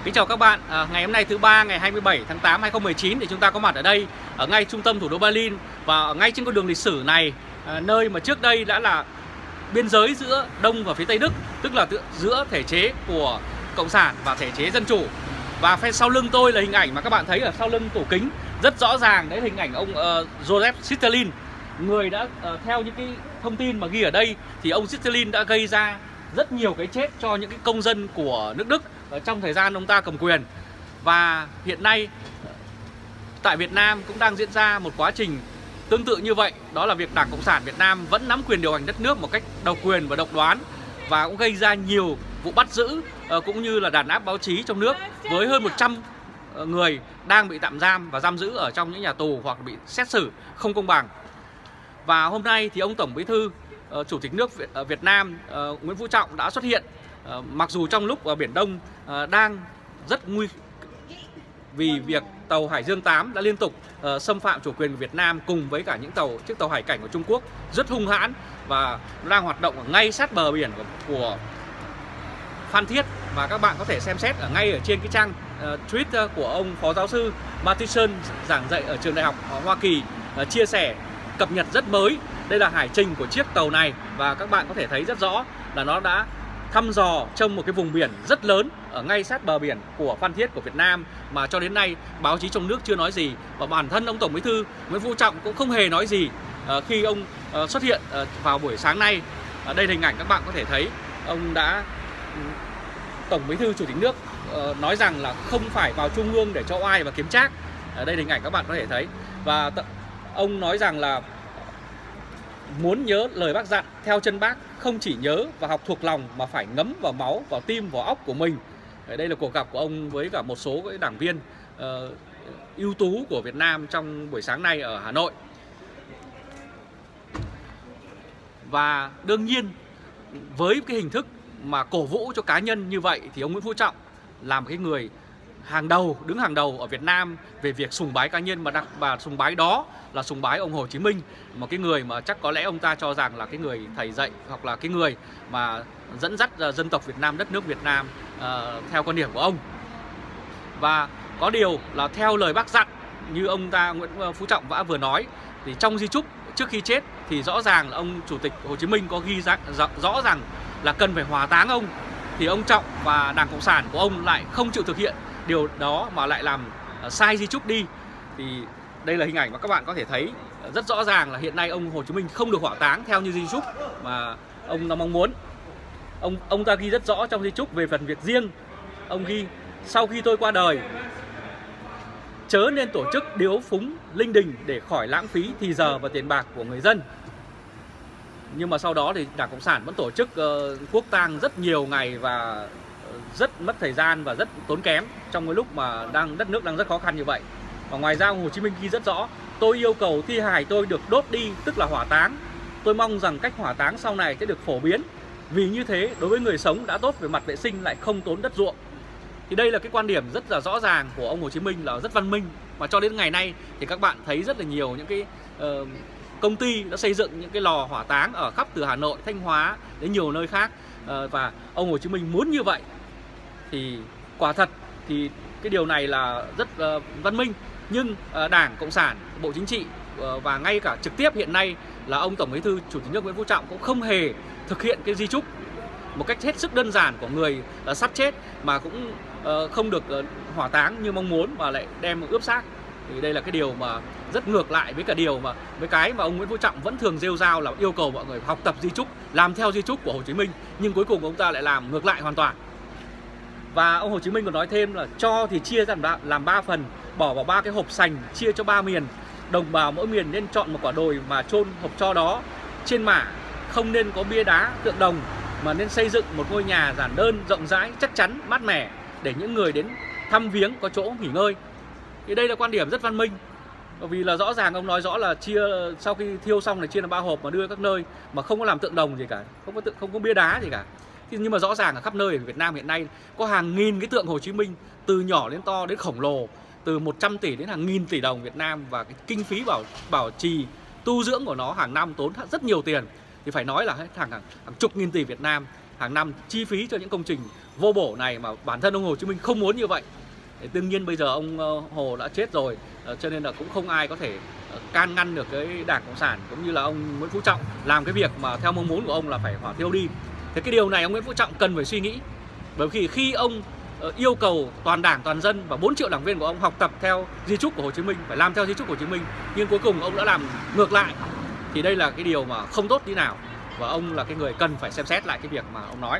Kính chào các bạn, ngày hôm nay thứ ba ngày 27 tháng 8 2019 thì chúng ta có mặt ở đây ở ngay trung tâm thủ đô Berlin và ở ngay trên con đường lịch sử này, nơi mà trước đây đã là biên giới giữa Đông và phía Tây Đức, tức là giữa thể chế của Cộng sản và thể chế dân chủ. Và phía sau lưng tôi là hình ảnh mà các bạn thấy ở sau lưng tủ kính rất rõ ràng, đấy là hình ảnh ông Joseph Stalin, người đã theo những cái thông tin mà ghi ở đây thì ông Stalin đã gây ra rất nhiều cái chết cho những cái công dân của nước Đức trong thời gian ông ta cầm quyền. Và hiện nay tại Việt Nam cũng đang diễn ra một quá trình tương tự như vậy. Đó là việc Đảng Cộng sản Việt Nam vẫn nắm quyền điều hành đất nước một cách độc quyền và độc đoán, và cũng gây ra nhiều vụ bắt giữ cũng như là đàn áp báo chí trong nước, với hơn 100 người đang bị tạm giam và giam giữ ở trong những nhà tù hoặc bị xét xử không công bằng. Và hôm nay thì ông Tổng Bí thư Chủ tịch nước Việt Nam Nguyễn Phú Trọng đã xuất hiện, mặc dù trong lúc ở Biển Đông đang rất nguy vì việc tàu Hải Dương 8 đã liên tục xâm phạm chủ quyền của Việt Nam, cùng với cả những chiếc tàu hải cảnh của Trung Quốc rất hung hãn và đang hoạt động ở ngay sát bờ biển của Phan Thiết. Và các bạn có thể xem xét ngay ở trên cái trang tweet của ông Phó Giáo sư Mathison, giảng dạy ở trường đại học ở Hoa Kỳ, chia sẻ cập nhật rất mới. Đây là hải trình của chiếc tàu này và các bạn có thể thấy rất rõ là nó đã thăm dò trong một cái vùng biển rất lớn ở ngay sát bờ biển của Phan Thiết của Việt Nam, mà cho đến nay báo chí trong nước chưa nói gì, và bản thân ông Tổng Bí thư Nguyễn Phú Trọng cũng không hề nói gì khi ông xuất hiện vào buổi sáng nay. Đây là hình ảnh các bạn có thể thấy, ông đã Tổng Bí thư Chủ tịch nước nói rằng là không phải vào Trung ương để cho oai và kiếm trác. Đây là hình ảnh các bạn có thể thấy, và ông nói rằng là muốn nhớ lời bác dặn, theo chân bác, không chỉ nhớ và học thuộc lòng mà phải ngấm vào máu, vào tim, vào óc của mình. Đây là cuộc gặp của ông với cả một số cái đảng viên ưu tú của Việt Nam trong buổi sáng nay ở Hà Nội. Và đương nhiên với cái hình thức mà cổ vũ cho cá nhân như vậy thì ông Nguyễn Phú Trọng là một cái người đứng hàng đầu ở Việt Nam về việc sùng bái cá nhân, và sùng bái đó là sùng bái ông Hồ Chí Minh, một cái người mà chắc có lẽ ông ta cho rằng là cái người thầy dạy, hoặc là cái người mà dẫn dắt dân tộc Việt Nam, đất nước Việt Nam theo quan điểm của ông. Và có điều là theo lời bác dặn, như ông ta Nguyễn Phú Trọng đã vừa nói, thì trong di chúc trước khi chết thì rõ ràng là ông Chủ tịch Hồ Chí Minh có ghi rõ rằng là cần phải hỏa táng ông, thì ông Trọng và Đảng Cộng sản của ông lại không chịu thực hiện điều đó mà lại làm sai di chúc đi. Thì đây là hình ảnh mà các bạn có thể thấy rất rõ ràng là hiện nay ông Hồ Chí Minh không được hỏa táng theo như di chúc mà ông đã mong muốn. Ông ta ghi rất rõ trong di chúc về phần việc riêng. Ông ghi: sau khi tôi qua đời, chớ nên tổ chức điếu phúng linh đình để khỏi lãng phí thì giờ và tiền bạc của người dân. Nhưng mà sau đó thì Đảng Cộng sản vẫn tổ chức quốc tang rất nhiều ngày và rất mất thời gian và rất tốn kém trong cái lúc mà đất nước đang rất khó khăn như vậy. Và ngoài ra ông Hồ Chí Minh ghi rất rõ: tôi yêu cầu thi hài tôi được đốt đi, tức là hỏa táng. Tôi mong rằng cách hỏa táng sau này sẽ được phổ biến, vì như thế đối với người sống đã tốt về mặt vệ sinh, lại không tốn đất ruộng. Thì đây là cái quan điểm rất là rõ ràng của ông Hồ Chí Minh, là rất văn minh. Mà cho đến ngày nay thì các bạn thấy rất là nhiều những cái công ty đã xây dựng những cái lò hỏa táng ở khắp từ Hà Nội, Thanh Hóa đến nhiều nơi khác. Và ông Hồ Chí Minh muốn như vậy thì quả thật thì cái điều này là rất văn minh. Nhưng Đảng Cộng sản, Bộ Chính trị và ngay cả trực tiếp hiện nay là ông Tổng Bí thư Chủ tịch nước Nguyễn Phú Trọng cũng không hề thực hiện cái di chúc một cách hết sức đơn giản của người sắp chết, mà cũng không được hỏa táng như mong muốn mà lại đem ướp xác. Thì đây là cái điều mà rất ngược lại với cái mà ông Nguyễn Phú Trọng vẫn thường rêu rao là yêu cầu mọi người học tập di chúc, làm theo di chúc của Hồ Chí Minh, nhưng cuối cùng ông ta lại làm ngược lại hoàn toàn. Và ông Hồ Chí Minh còn nói thêm là cho thì chia ra làm 3 phần, bỏ vào 3 cái hộp sành, chia cho 3 miền. Đồng bào mỗi miền nên chọn một quả đồi mà chôn hộp tro đó. Trên mả không nên có bia đá, tượng đồng, mà nên xây dựng một ngôi nhà giản đơn, rộng rãi, chắc chắn, mát mẻ, để những người đến thăm viếng có chỗ nghỉ ngơi. Thì đây là quan điểm rất văn minh. Bởi vì là rõ ràng ông nói rõ là chia sau khi thiêu xong là chia làm 3 hộp mà đưa các nơi, mà không có làm tượng đồng gì cả, không có bia đá gì cả. Nhưng mà rõ ràng ở khắp nơi ở Việt Nam hiện nay có hàng nghìn cái tượng Hồ Chí Minh, từ nhỏ đến to đến khổng lồ, từ 100 tỷ đến hàng nghìn tỷ đồng Việt Nam, và cái kinh phí bảo trì tu dưỡng của nó hàng năm tốn rất nhiều tiền. Thì phải nói là hàng chục nghìn tỷ Việt Nam, hàng năm chi phí cho những công trình vô bổ này mà bản thân ông Hồ Chí Minh không muốn như vậy. Đương nhiên bây giờ ông Hồ đã chết rồi, cho nên là cũng không ai có thể can ngăn được cái Đảng Cộng sản cũng như là ông Nguyễn Phú Trọng làm cái việc mà theo mong muốn của ông là phải hỏa thiêu đi. Thế cái điều này ông Nguyễn Phú Trọng cần phải suy nghĩ. Bởi vì khi ông yêu cầu toàn Đảng, toàn dân và 4 triệu đảng viên của ông học tập theo di chúc của Hồ Chí Minh, phải làm theo di chúc của Hồ Chí Minh, nhưng cuối cùng ông đã làm ngược lại, thì đây là cái điều mà không tốt tí nào, và ông là cái người cần phải xem xét lại cái việc mà ông nói.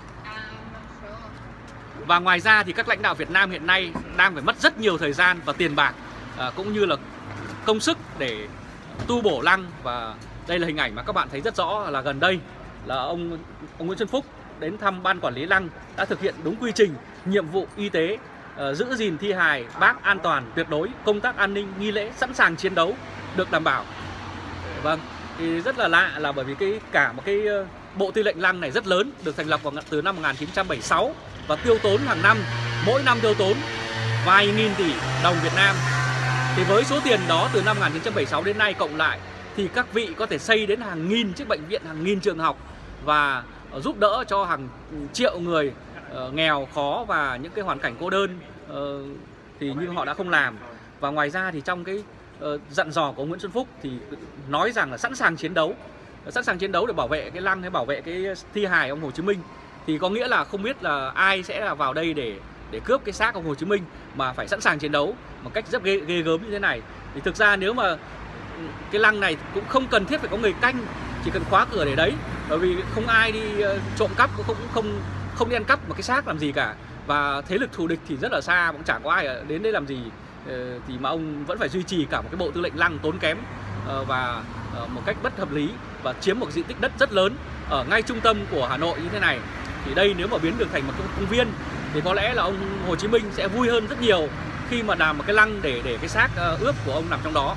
Và ngoài ra thì các lãnh đạo Việt Nam hiện nay đang phải mất rất nhiều thời gian và tiền bạc cũng như là công sức để tu bổ lăng. Và đây là hình ảnh mà các bạn thấy rất rõ là gần đây là ông Nguyễn Xuân Phúc đến thăm ban quản lý lăng đã thực hiện đúng quy trình, nhiệm vụ y tế, giữ gìn thi hài Bác an toàn tuyệt đối, công tác an ninh nghi lễ sẵn sàng chiến đấu được đảm bảo. Vâng, thì rất là lạ là bởi vì cả một cái bộ tư lệnh lăng này rất lớn, được thành lập từ năm 1976 và tiêu tốn hàng năm, mỗi năm tiêu tốn vài nghìn tỷ đồng Việt Nam. Thì với số tiền đó từ năm 1976 đến nay cộng lại thì các vị có thể xây đến hàng nghìn chiếc bệnh viện, hàng nghìn trường học và giúp đỡ cho hàng triệu người nghèo khó và những cái hoàn cảnh cô đơn, thì như họ đã không làm. Và ngoài ra thì trong cái dặn dò của ông Nguyễn Xuân Phúc thì nói rằng là sẵn sàng chiến đấu để bảo vệ cái lăng hay bảo vệ cái thi hài ông Hồ Chí Minh. Thì có nghĩa là không biết là ai sẽ là vào đây để cướp cái xác ông Hồ Chí Minh, mà phải sẵn sàng chiến đấu một cách rất ghê gớm như thế này. Thì thực ra nếu mà cái lăng này cũng không cần thiết phải có người canh, chỉ cần khóa cửa để đấy, bởi vì không ai đi trộm cắp, cũng không đi ăn cắp một cái xác làm gì cả. Và thế lực thù địch thì rất là xa, cũng chẳng có ai đến đây làm gì, thì mà ông vẫn phải duy trì cả một cái bộ tư lệnh lăng tốn kém và một cách bất hợp lý, và chiếm một diện tích đất rất lớn ở ngay trung tâm của Hà Nội như thế này. Thì đây nếu mà biến được thành một công viên thì có lẽ là ông Hồ Chí Minh sẽ vui hơn rất nhiều khi mà làm một cái lăng để cái xác ướp của ông nằm trong đó.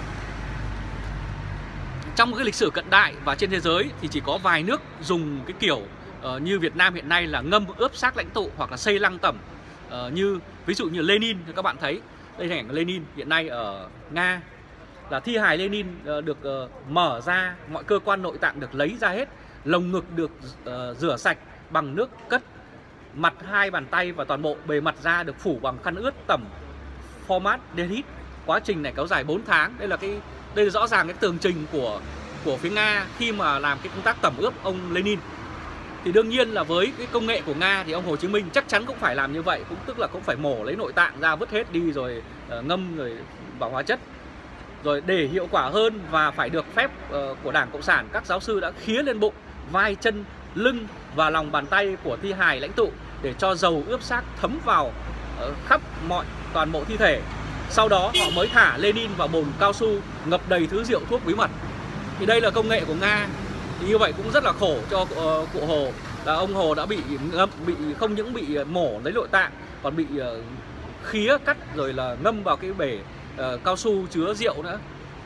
Trong cái lịch sử cận đại và trên thế giới thì chỉ có vài nước dùng cái kiểu như Việt Nam hiện nay là ngâm ướp xác lãnh tụ hoặc là xây lăng tẩm, như ví dụ như Lenin. Thì các bạn thấy đây là hình ảnh Lenin hiện nay ở Nga, là thi hài Lenin được mở ra, mọi cơ quan nội tạng được lấy ra hết, lồng ngực được rửa sạch bằng nước cất, mặt hai bàn tay và toàn bộ bề mặt da được phủ bằng khăn ướt tẩm formaldehyde. Quá trình này kéo dài 4 tháng. Đây là rõ ràng cái tường trình của phía Nga khi mà làm cái công tác tẩm ướp ông Lenin. Thì đương nhiên là với cái công nghệ của Nga thì ông Hồ Chí Minh chắc chắn cũng phải làm như vậy, cũng tức là cũng phải mổ lấy nội tạng ra, vứt hết đi rồi ngâm rồi vào hóa chất. Rồi để hiệu quả hơn và phải được phép của Đảng Cộng sản, các giáo sư đã khía lên bụng, vai, chân, lưng và lòng bàn tay của thi hài lãnh tụ để cho dầu ướp xác thấm vào khắp toàn bộ thi thể. Sau đó họ mới thả Lenin vào bồn cao su ngập đầy thứ rượu thuốc bí mật. Thì đây là công nghệ của Nga. Thì như vậy cũng rất là khổ cho cụ Hồ, là ông Hồ đã bị không những bị mổ lấy nội tạng, còn bị khía cắt rồi là ngâm vào cái bể cao su chứa rượu nữa.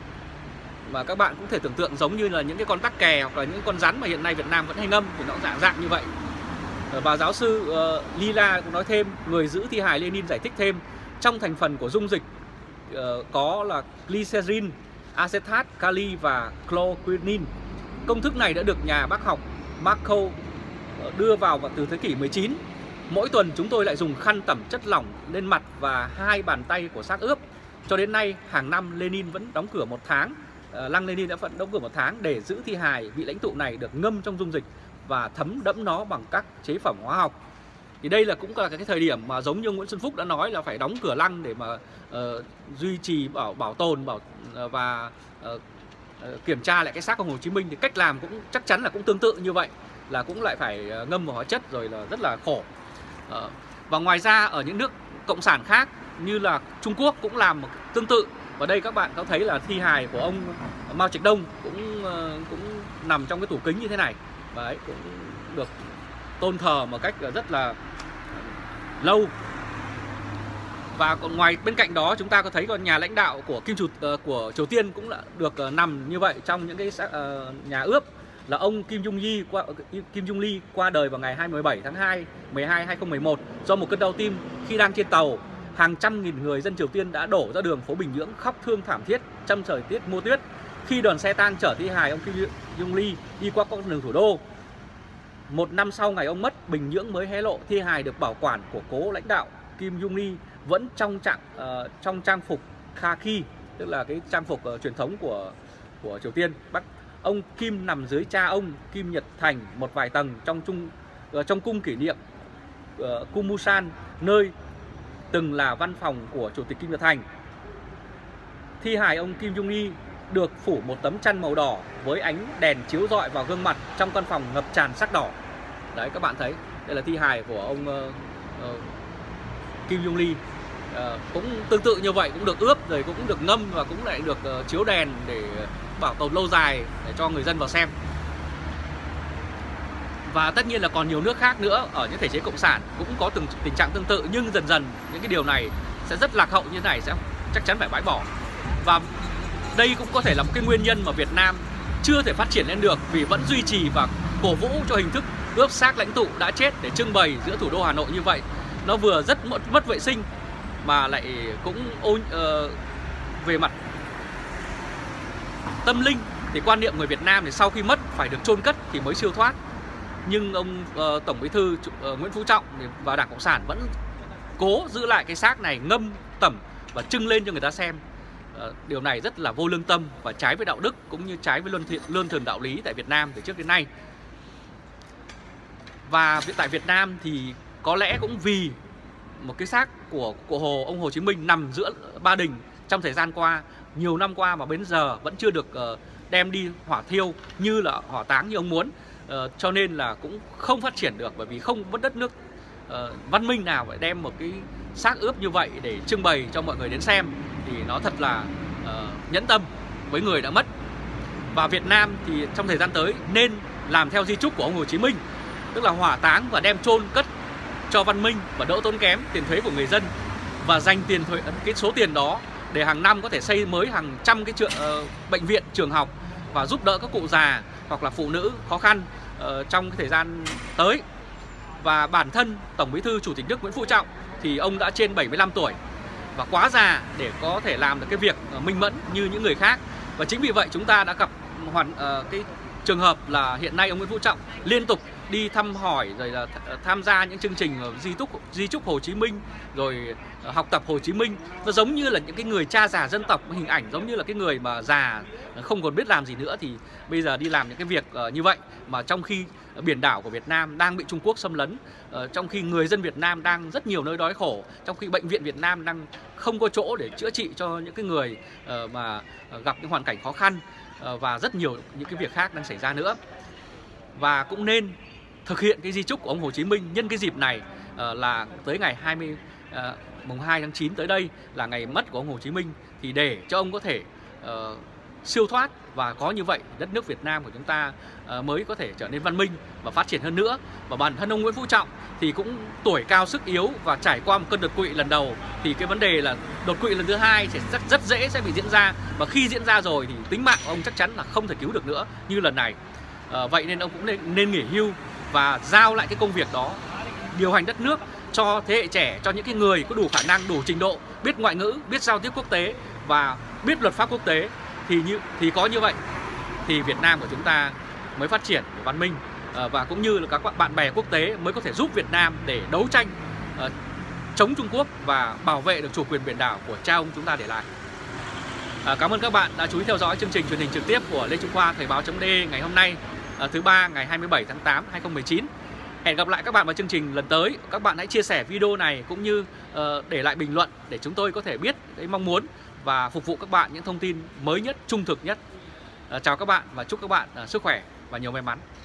Và các bạn cũng thể tưởng tượng giống như là những cái con tắc kè hoặc là những con rắn mà hiện nay Việt Nam vẫn hay ngâm thì nó dạng như vậy. Và giáo sư Lila cũng nói thêm, người giữ thi hài Lenin giải thích thêm, trong thành phần của dung dịch có là glycerin, acetat, kali và chlorquinin. Công thức này đã được nhà bác học Marco đưa vào từ thế kỷ 19. Mỗi tuần chúng tôi lại dùng khăn tẩm chất lỏng lên mặt và hai bàn tay của xác ướp. Cho đến nay, hàng năm Lenin vẫn đóng cửa 1 tháng. Lăng Lenin đã vẫn đóng cửa 1 tháng để giữ thi hài vị lãnh tụ này được ngâm trong dung dịch và thấm đẫm nó bằng các chế phẩm hóa học. Thì đây là cũng là cái thời điểm mà giống như Nguyễn Xuân Phúc đã nói là phải đóng cửa lăng để mà duy trì bảo tồn và kiểm tra lại cái xác của Hồ Chí Minh. Thì cách làm cũng chắc chắn là cũng tương tự như vậy, là cũng lại phải ngâm vào hóa chất rồi là rất là khổ. Và ngoài ra ở những nước cộng sản khác như là Trung Quốc cũng làm một tương tự. Và đây các bạn có thấy là thi hài của ông Mao Trạch Đông cũng nằm trong cái tủ kính như thế này. Và đấy, cũng được tôn thờ một cách rất là lâu. Và còn ngoài bên cạnh đó chúng ta có thấy còn nhà lãnh đạo của Triều Tiên cũng đã được nằm như vậy trong những cái nhà ướp, là ông Kim Jong Lee qua đời vào ngày 27 tháng 12, 2011 do một cơn đau tim khi đang trên tàu. Hàng trăm nghìn người dân Triều Tiên đã đổ ra đường phố Bình Nhưỡng khóc thương thảm thiết trong thời tiết mưa tuyết khi đoàn xe tang chở thi hài ông Kim Jong Lee đi qua con đường thủ đô. 1 năm sau ngày ông mất, Bình Nhưỡng mới hé lộ thi hài được bảo quản của cố lãnh đạo Kim Jong Il vẫn trong trang phục khaki, tức là cái trang phục truyền thống của Triều Tiên. Ông Kim nằm dưới cha ông Kim Nhật Thành một vài tầng trong cung kỷ niệm Kumusan, nơi từng là văn phòng của Chủ tịch Kim Nhật Thành. Thi hài ông Kim Jong Il được phủ một tấm chăn màu đỏ với ánh đèn chiếu rọi vào gương mặt trong căn phòng ngập tràn sắc đỏ. Đấy, các bạn thấy, đây là thi hài của ông Kim Jong Il. Cũng tương tự như vậy, cũng được ướp rồi cũng được ngâm và cũng lại được chiếu đèn để bảo tồn lâu dài để cho người dân vào xem. Và tất nhiên là còn nhiều nước khác nữa ở những thể chế cộng sản cũng có tình trạng tương tự, nhưng dần dần những cái điều này sẽ rất lạc hậu như thế này sẽ chắc chắn phải bãi bỏ. Và đây cũng có thể là một cái nguyên nhân mà Việt Nam chưa thể phát triển lên được, vì vẫn duy trì và cổ vũ cho hình thức ướp xác lãnh tụ đã chết để trưng bày giữa thủ đô Hà Nội như vậy. Nó vừa rất mất vệ sinh mà lại cũng về mặt tâm linh thì quan niệm người Việt Nam thì sau khi mất phải được chôn cất thì mới siêu thoát. Nhưng ông Tổng Bí thư Nguyễn Phú Trọng và Đảng Cộng sản vẫn cố giữ lại cái xác này, ngâm tẩm và trưng lên cho người ta xem. Điều này rất là vô lương tâm và trái với đạo đức cũng như trái với luân thường đạo lý tại Việt Nam từ trước đến nay. Và tại Việt Nam thì có lẽ cũng vì một cái xác của ông Hồ Chí Minh nằm giữa Ba Đình trong thời gian qua, nhiều năm qua mà đến giờ vẫn chưa được đem đi hỏa thiêu như là hỏa táng như ông muốn. Cho nên là cũng không phát triển được, bởi vì không có đất nước văn minh nào phải đem một cái xác ướp như vậy để trưng bày cho mọi người đến xem, thì nó thật là nhẫn tâm với người đã mất. Và Việt Nam thì trong thời gian tới nên làm theo di chúc của ông Hồ Chí Minh, tức là hỏa táng và đem chôn cất cho văn minh và đỡ tốn kém tiền thuế của người dân, và dành tiền thuế, cái số tiền đó để hàng năm có thể xây mới hàng trăm cái bệnh viện, trường học và giúp đỡ các cụ già hoặc là phụ nữ khó khăn trong cái thời gian tới. Và bản thân Tổng Bí thư Chủ tịch nước Nguyễn Phú Trọng thì ông đã trên 75 tuổi và quá già để có thể làm được cái việc minh mẫn như những người khác. Và chính vì vậy chúng ta đã gặp cái trường hợp là hiện nay ông Nguyễn Phú Trọng liên tục đi thăm hỏi rồi là tham gia những chương trình di chúc Hồ Chí Minh, rồi học tập Hồ Chí Minh. Nó giống như là những cái người cha già dân tộc, hình ảnh giống như là cái người mà già không còn biết làm gì nữa thì bây giờ đi làm những cái việc như vậy, mà trong khi biển đảo của Việt Nam đang bị Trung Quốc xâm lấn, trong khi người dân Việt Nam đang rất nhiều nơi đói khổ, trong khi bệnh viện Việt Nam đang không có chỗ để chữa trị cho những cái người mà gặp những hoàn cảnh khó khăn, và rất nhiều những cái việc khác đang xảy ra nữa. Và cũng nên thực hiện cái di chúc của ông Hồ Chí Minh nhân cái dịp này, là tới ngày mùng 2 tháng 9 tới đây là ngày mất của ông Hồ Chí Minh, thì để cho ông có thể siêu thoát, và có như vậy đất nước Việt Nam của chúng ta mới có thể trở nên văn minh và phát triển hơn nữa. Và bản thân ông Nguyễn Phú Trọng thì cũng tuổi cao sức yếu và trải qua một cơn đột quỵ lần đầu, thì cái vấn đề là đột quỵ lần thứ hai sẽ rất dễ sẽ bị diễn ra, và khi diễn ra rồi thì tính mạng của ông chắc chắn là không thể cứu được nữa như lần này. Vậy nên ông cũng nên nghỉ hưu và giao lại cái công việc đó, điều hành đất nước cho thế hệ trẻ, cho những cái người có đủ khả năng, đủ trình độ, biết ngoại ngữ, biết giao tiếp quốc tế và biết luật pháp quốc tế. Thì có như vậy thì Việt Nam của chúng ta mới phát triển văn minh, và cũng như là các bạn bè quốc tế mới có thể giúp Việt Nam để đấu tranh chống Trung Quốc và bảo vệ được chủ quyền biển đảo của cha ông chúng ta để lại. Cảm ơn các bạn đã chú ý theo dõi chương trình truyền hình trực tiếp của Lê Trung Khoa Thời báo.de ngày hôm nay, thứ ba ngày 27 tháng 8 2019. Hẹn gặp lại các bạn vào chương trình lần tới. Các bạn hãy chia sẻ video này cũng như để lại bình luận để chúng tôi có thể biết cái mong muốn và phục vụ các bạn những thông tin mới nhất, trung thực nhất. Chào các bạn và chúc các bạn sức khỏe và nhiều may mắn.